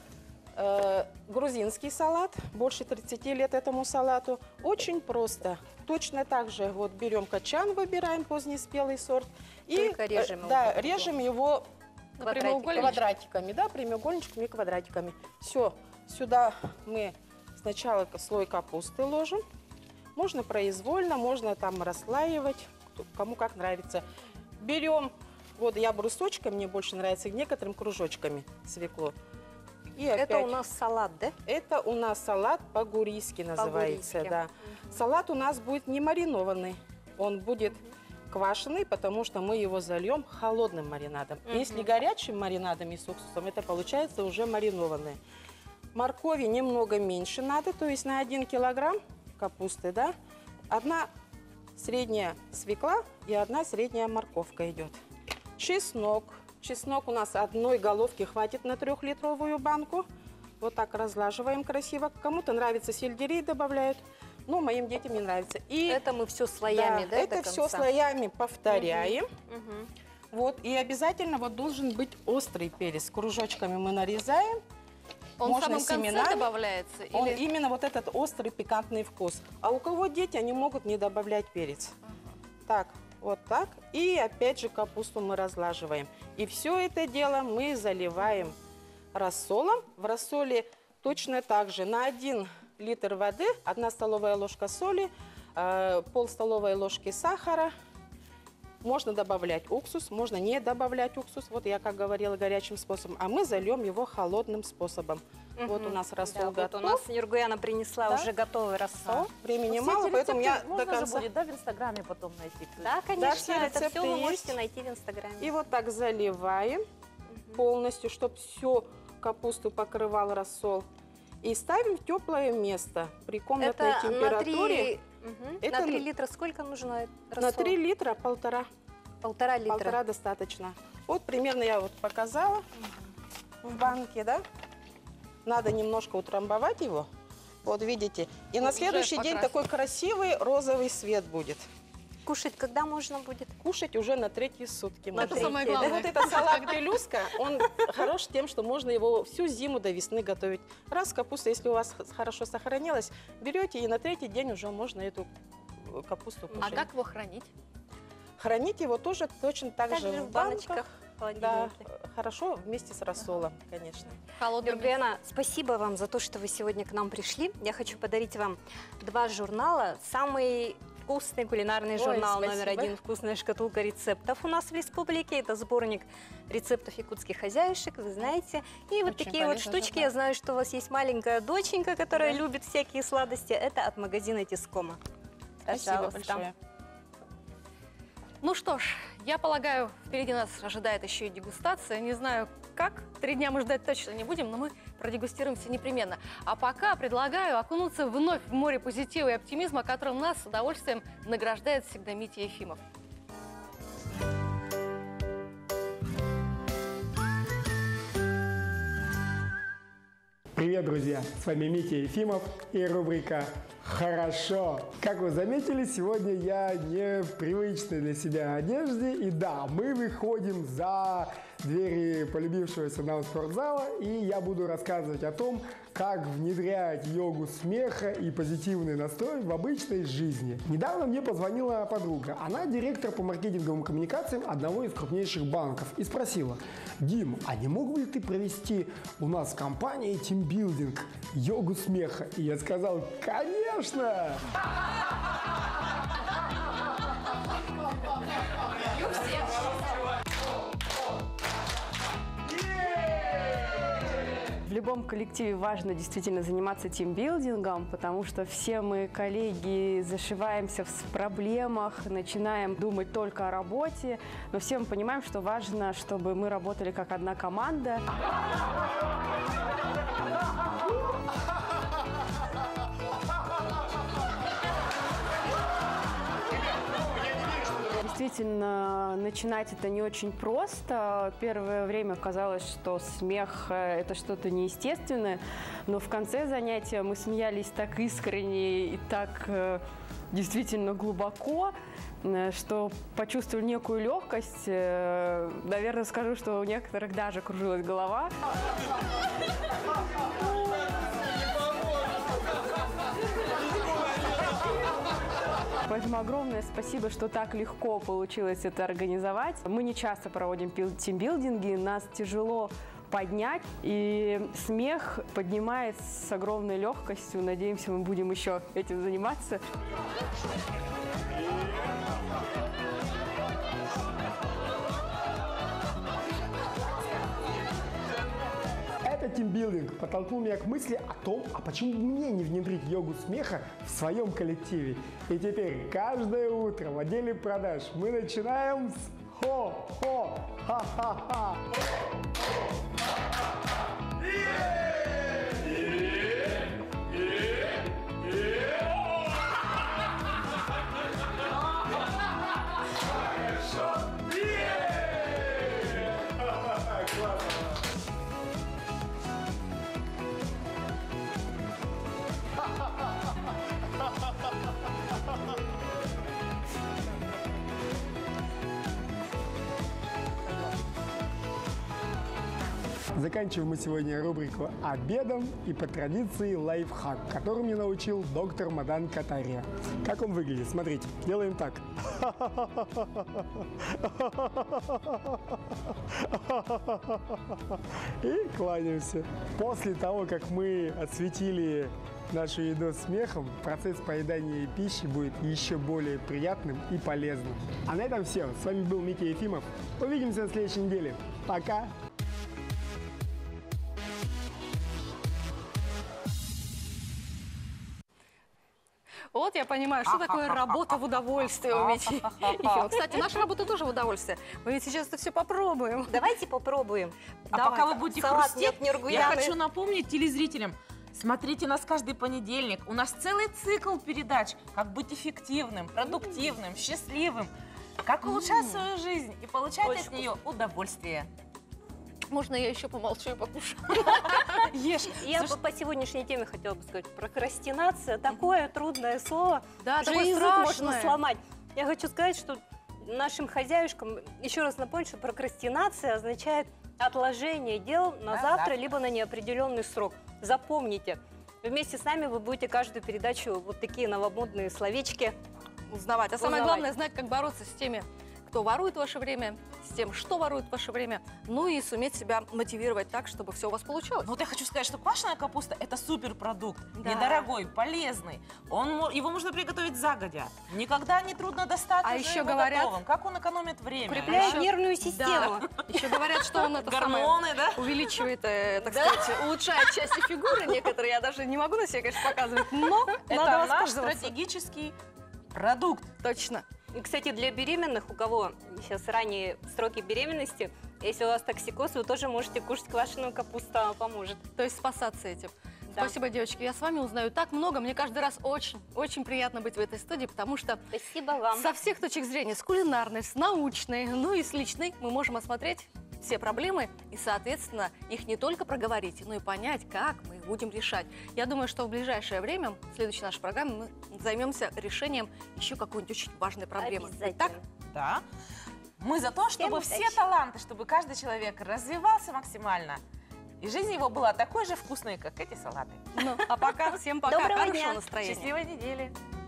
грузинский салат, больше 30 лет этому салату. Очень просто. Точно так же вот берем качан, выбираем поздний спелый сорт. Только режем его Да, по-другому. режем его квадратиками, да, прямоугольничками и квадратиками. Все, сюда мы сначала слой капусты ложим. Можно произвольно, можно там расслаивать, кому как нравится. Берем, вот я брусочками, мне больше нравится, некоторым кружочками свекло. И Это опять, у нас салат, да? это у нас салат по-гурийски называется, По-гурийски. да. Салат у нас будет не маринованный, он будет квашеный, потому что мы его зальем холодным маринадом. Если горячим маринадом и с уксусом, это получается уже маринованное. Моркови немного меньше надо, то есть на 1 килограмм капусты, да, 1 средняя свекла и 1 средняя морковка идет. Чеснок. Чеснок у нас 1 головки хватит на 3-литровую банку. Вот так разлаживаем красиво. Кому-то нравится сельдерей добавляют, но моим детям не нравится. И Это мы все слоями, да, это до все конца? слоями повторяем. Мгм. Вот, и обязательно вот должен быть острый перец. Кружочками мы нарезаем. Он в Можно самом конце семенами. добавляется? Он Или... именно вот этот острый пикантный вкус. А у кого дети, они могут не добавлять перец. Так, вот так. И опять же капусту мы разлаживаем. И все это дело мы заливаем рассолом. В рассоле точно так же на 1 литр воды 1 столовая ложка соли, пол-столовой ложки сахара. Можно добавлять уксус, можно не добавлять уксус. Вот я, как говорила, горячим способом. А мы зальем его холодным способом. Вот у нас рассол Да, готов. вот у нас Нюргуяна принесла Да. уже готовый Да, рассол. времени Все мало, эти поэтому я рецепты до можно же конца. будет, да, в Инстаграме потом найти. Да, конечно, все это рецепты все вы есть. можете найти в Инстаграме. И вот так заливаем полностью, чтобы всю капусту покрывал рассол. И ставим в теплое место при комнатной Это температуре. Это на 3 литра сколько нужно рассола? На 3 литра 1,5. 1,5 литра. 1,5 достаточно. Вот примерно я вот показала в банке, да. Надо немножко утрамбовать его. Вот видите. И на Уже следующий день покрасили. такой красивый розовый свет будет. Кушать когда можно будет? Кушать уже на 3-е сутки. Это можно. самое Да, главное. вот это салат пелюска, он хорош тем, что можно его всю зиму до весны готовить. Раз капуста, если у вас хорошо сохранилась, берете и на 3-й день уже можно эту капусту А кушать. как его хранить? Хранить его тоже точно так Также же в баночках, в Да, холодильнике. хорошо вместе с рассолом, конечно. Холодным. Нюргуяна, спасибо вам за то, что вы сегодня к нам пришли. Я хочу подарить вам 2 журнала. Самый вкусный кулинарный Ой, журнал спасибо. номер 1 «Вкусная шкатулка рецептов» у нас в республике. Это сборник рецептов якутских хозяюшек, вы знаете. И вот Очень такие вот полезный штучки. журнал. Я знаю, что у вас есть маленькая доченька, которая любит всякие сладости. Это от магазина Тискома. Спасибо Пожалуйста. большое. Ну что ж, я полагаю, впереди нас ожидает еще и дегустация. Не знаю, как. 3 дня мы ждать точно не будем, но мы продегустируемся непременно. А пока предлагаю окунуться вновь в море позитива и оптимизма, которым нас с удовольствием награждает всегда Митя Ефимов. Привет, друзья! С вами Митя Ефимов и рубрика «Хорошо». Как вы заметили, сегодня я не в привычной для себя одежде. И да, мы выходим за двери полюбившегося нам спортзала, и я буду рассказывать о том, как внедрять йогу смеха и позитивный настрой в обычной жизни. Недавно мне позвонила подруга. Она директор по маркетинговым коммуникациям одного из крупнейших банков. И спросила: Дим, а не мог бы ты провести у нас в компании тимбилдинг, йогу смеха? И я сказал: конечно! В любом коллективе важно действительно заниматься тимбилдингом, потому что все мы, коллеги, зашиваемся в проблемах, начинаем думать только о работе, но все мы понимаем, что важно, чтобы мы работали как одна команда. Действительно, начинать это не очень просто. Первое время казалось, что смех – это что-то неестественное, но в конце занятия мы смеялись так искренне и так действительно глубоко, что почувствовали некую легкость. Наверное, скажу, что у некоторых даже кружилась голова. Поэтому огромное спасибо, что так легко получилось это организовать. Мы не часто проводим тимбилдинги, нас тяжело поднять, и смех поднимает с огромной легкостью. Надеемся, мы будем еще этим заниматься. Этот тимбилдинг подтолкнул меня к мысли о том, а почему бы мне не внедрить йогу смеха в своем коллективе. И теперь каждое утро в отделе продаж мы начинаем с хо-хо, ха-ха-ха. Заканчиваем мы сегодня рубрику обедом и по традиции лайфхак, который мне научил доктор Мадан Катария. Как он выглядит? Смотрите, делаем так. И кланяемся. После того, как мы осветили нашу еду смехом, процесс поедания пищи будет еще более приятным и полезным. А на этом все. С вами был Митя Ефимов. Увидимся на следующей неделе. Пока! Вот я понимаю, что такое работа в удовольствие у Мити Ефимова. Кстати, наша работа тоже в удовольствие. Мы ведь сейчас это все попробуем. Давайте попробуем. А пока вы будете Салат хрустеть, нет я Нюргуяны. хочу напомнить телезрителям, смотрите нас каждый понедельник. У нас целый цикл передач, как быть эффективным, продуктивным, счастливым, как улучшать свою жизнь и получать от нее удовольствие. Можно я еще помолчу и покушаю? Ешь. Я по сегодняшней теме хотела бы сказать. Прокрастинация – такое трудное слово. Да, Уже такое язык страшное. можно сломать. Я хочу сказать, что нашим хозяюшкам еще раз напомню, что прокрастинация означает отложение дел на завтра, либо на неопределенный срок. Запомните, вместе с нами вы будете каждую передачу вот такие новомодные словечки узнавать. А самое главное, знать, как бороться с теми, кто ворует ваше время, с тем, что ворует ваше время, ну и суметь себя мотивировать так, чтобы все у вас получалось. Вот я хочу сказать, что квашеная капуста – это суперпродукт, Да. недорогой, полезный. Его можно приготовить загодя. Никогда не трудно достать А уже еще его говорят, готовым. Как он экономит время. укрепляет еще- нервную систему. Еще говорят, что он это самое Гормоны, да? увеличивает, так сказать, улучшает части фигуры некоторые. Я даже не могу на себе, конечно, показывать, но Это надо наш воспользоваться. стратегический продукт. Точно. И, кстати, для беременных, у кого сейчас ранние сроки беременности, если у вас токсикоз, вы тоже можете кушать квашеную капусту, она поможет. То есть спасаться этим. Да. Спасибо, девочки. Я с вами узнаю так много. Мне каждый раз очень приятно быть в этой студии, потому что Спасибо вам. со всех точек зрения, с кулинарной, с научной, ну и с личной, мы можем осмотреть все проблемы и, соответственно, их не только проговорить, но и понять, как мы их будем решать. Я думаю, что в ближайшее время, в следующей нашей программе, мы займемся решением еще какой-нибудь очень важной проблемы. Обязательно. Так? Да. Мы за то, чтобы Всем все удачи. таланты, чтобы каждый человек развивался максимально. И жизнь его была такой же вкусной, как эти салаты. Ну, а пока, всем пока, Доброго хорошего дня. настроения. Счастливой недели.